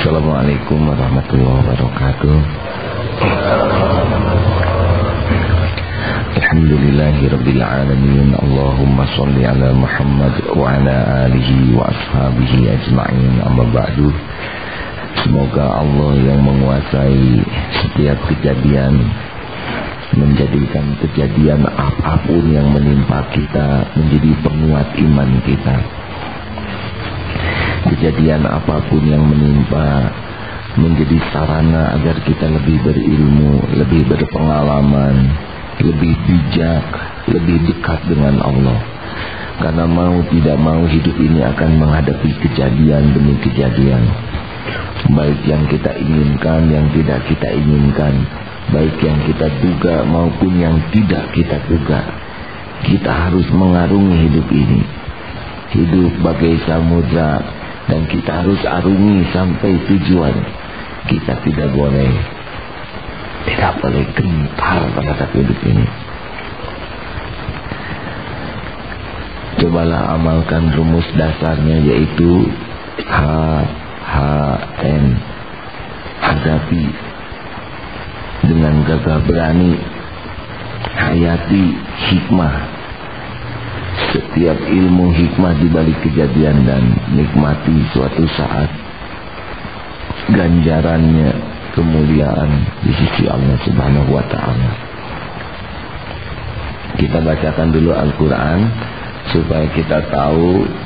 Assalamualaikum warahmatullahi wabarakatuh. Alhamdulillahirabbil alamin. Allahumma shalli ala Muhammad wa ala alihi wa ashabihi ajma'in. Amma ba'du. Semoga Allah yang menguasai setiap kejadian menjadikan kejadian apapun yang menimpa kita menjadi penguat iman kita. Kejadian apapun yang menimpa menjadi sarana agar kita lebih berilmu, lebih berpengalaman, lebih bijak, lebih dekat dengan Allah. Karena mau tidak mau hidup ini akan menghadapi kejadian demi kejadian, baik yang kita inginkan, yang tidak kita inginkan, baik yang kita duga maupun yang tidak kita duga. Kita harus mengarungi hidup ini. Hidup bagai samudra, dan kita harus arungi sampai tujuan. Kita tidak boleh gentar pada hidup ini. Cobalah amalkan rumus dasarnya, yaitu HHN. Hadapi dengan gagah berani, hayati hikmah. Setiap ilmu hikmah di balik kejadian, dan nikmati suatu saat ganjarannya, kemuliaan di sisi Allah Subhanahu wa ta'ala. Kita bacakan dulu Al-Quran supaya kita tahu